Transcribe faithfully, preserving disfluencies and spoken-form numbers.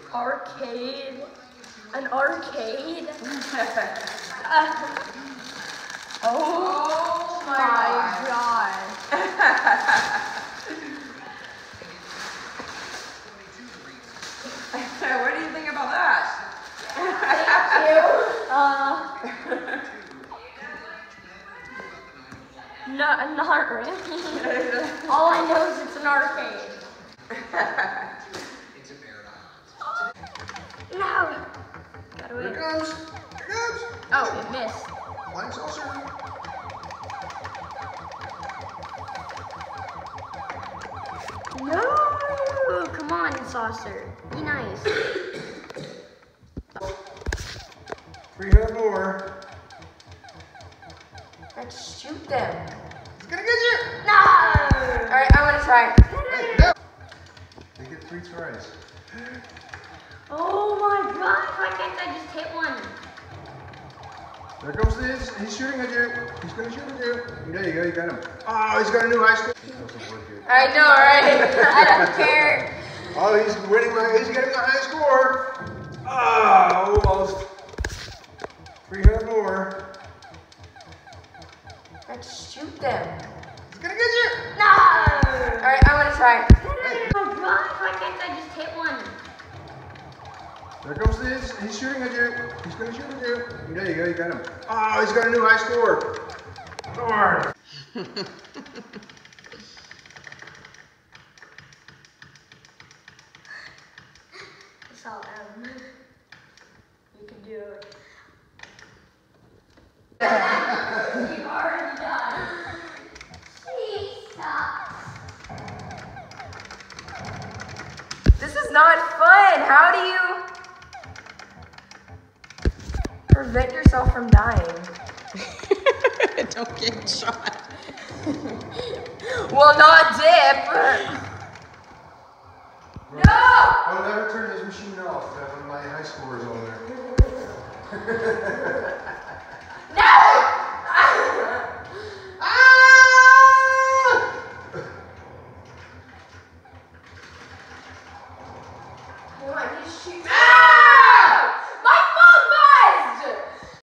Arcade. An arcade. uh, oh, oh my, my god. What do you think about that? Thank you. Uh, no, not really. All I know is it's an arcade. No. Got away. Here it comes. Here it comes. Oh, it missed. Flying saucer. No. Come on, saucer. Be nice. three hundred more. Let's shoot them. It's gonna get you. No. All right, I want to try. Hey, no. They get three tries. Oh my god, why can't I just hit one? There comes this. He's shooting at you. He's gonna shoot at you. There you go. You got him. Oh, he's got a new high score. I know, right? I don't care. Oh, he's winning. My, he's getting a high score. Oh, almost. three hundred more. Let's shoot them. It's gonna get you. No. All right, I want to try. Oh my god, why can't I just hit one? There comes this. He's shooting at you. He's gonna shoot at you. There you go. You got him. Oh, he's got a new high score. Darn. It's all M. You can do it. You've already done. Jesus. This is not fun. How do you prevent yourself from dying? Don't get shot. Well, not dip. No! I'll never turn this machine off. That one of my high scores on there. No!